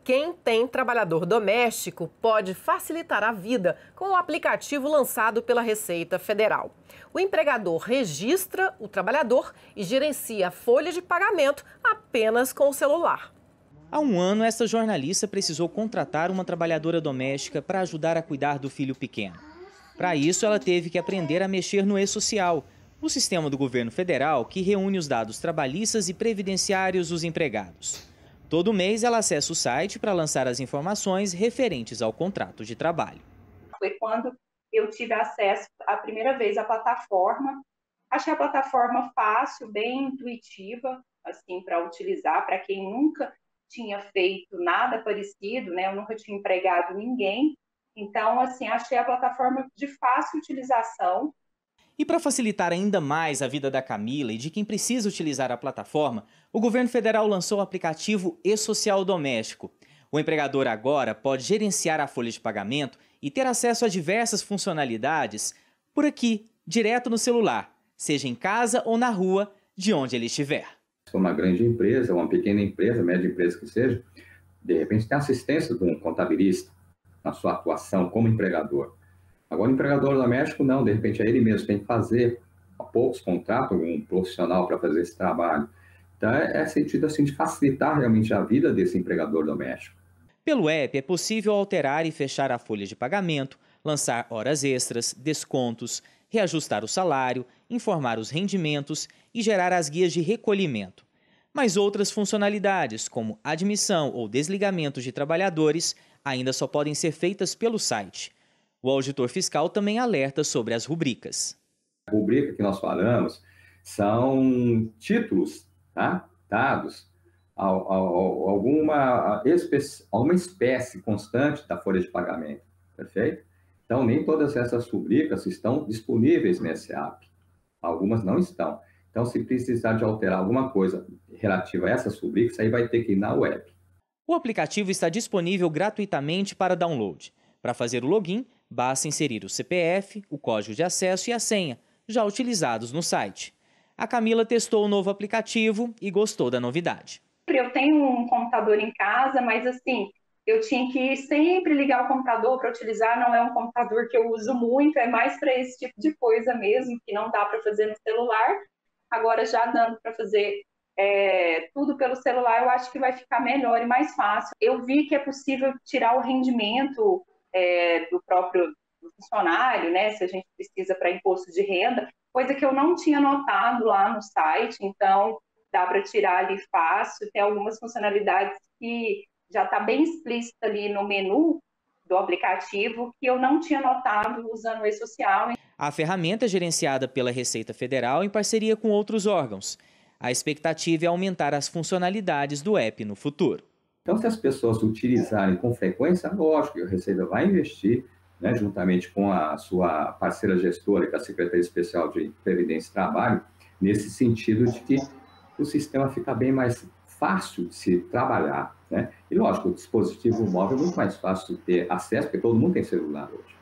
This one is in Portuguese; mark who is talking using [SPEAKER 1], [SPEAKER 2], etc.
[SPEAKER 1] Quem tem trabalhador doméstico pode facilitar a vida com o aplicativo lançado pela Receita Federal. O empregador registra o trabalhador e gerencia a folha de pagamento apenas com o celular.
[SPEAKER 2] Há um ano, essa jornalista precisou contratar uma trabalhadora doméstica para ajudar a cuidar do filho pequeno. Para isso, ela teve que aprender a mexer no e-Social, o sistema do governo federal que reúne os dados trabalhistas e previdenciários dos empregados. Todo mês, ela acessa o site para lançar as informações referentes ao contrato de trabalho.
[SPEAKER 3] Foi quando eu tive acesso a primeira vez à plataforma. Achei a plataforma fácil, bem intuitiva, assim, para utilizar, para quem nunca tinha feito nada parecido, né? Eu nunca tinha empregado ninguém. Então, assim, achei a plataforma de fácil utilização.
[SPEAKER 2] E para facilitar ainda mais a vida da Camila e de quem precisa utilizar a plataforma, o governo federal lançou o aplicativo e-Social Doméstico. O empregador agora pode gerenciar a folha de pagamento e ter acesso a diversas funcionalidades por aqui, direto no celular, seja em casa ou na rua, de onde ele estiver.
[SPEAKER 4] Se for uma grande empresa, uma pequena empresa, média empresa que seja, de repente tem assistência de um contabilista na sua atuação como empregador. Agora, o empregador doméstico, não, de repente é ele mesmo, tem que fazer, a poucos contrata um profissional para fazer esse trabalho. Então, é sentido assim de facilitar realmente a vida desse empregador doméstico.
[SPEAKER 2] Pelo app, é possível alterar e fechar a folha de pagamento, lançar horas extras, descontos, reajustar o salário, informar os rendimentos e gerar as guias de recolhimento. Mas outras funcionalidades, como admissão ou desligamento de trabalhadores, ainda só podem ser feitas pelo site. O auditor fiscal também alerta sobre as rubricas.
[SPEAKER 4] A rubrica que nós falamos são títulos, tá? Dados a alguma espécie constante da folha de pagamento, perfeito? Então, nem todas essas rubricas estão disponíveis nesse app. Algumas não estão. Então, se precisar de alterar alguma coisa relativa a essas rubricas, aí vai ter que ir na web.
[SPEAKER 2] O aplicativo está disponível gratuitamente para download. Para fazer o login, basta inserir o CPF, o código de acesso e a senha, já utilizados no site. A Camila testou o novo aplicativo e gostou da novidade.
[SPEAKER 3] Eu tenho um computador em casa, mas assim, eu tinha que sempre ligar o computador para utilizar, não é um computador que eu uso muito, é mais para esse tipo de coisa mesmo, que não dá para fazer no celular. Agora, já dando para fazer tudo pelo celular, eu acho que vai ficar melhor e mais fácil. Eu vi que é possível tirar o rendimento do próprio funcionário, né, se a gente precisa para imposto de renda, coisa que eu não tinha notado lá no site, então dá para tirar ali fácil, tem algumas funcionalidades que já está bem explícita ali no menu do aplicativo que eu não tinha notado usando o e-Social.
[SPEAKER 2] A ferramenta é gerenciada pela Receita Federal em parceria com outros órgãos. A expectativa é aumentar as funcionalidades do app no futuro.
[SPEAKER 4] Então, se as pessoas utilizarem com frequência, lógico que a Receita vai investir, né, juntamente com a sua parceira gestora, que é a Secretaria Especial de Previdência e Trabalho, nesse sentido de que o sistema fica bem mais fácil de se trabalhar, né? E, lógico, o dispositivo móvel é muito mais fácil de ter acesso, porque todo mundo tem celular hoje.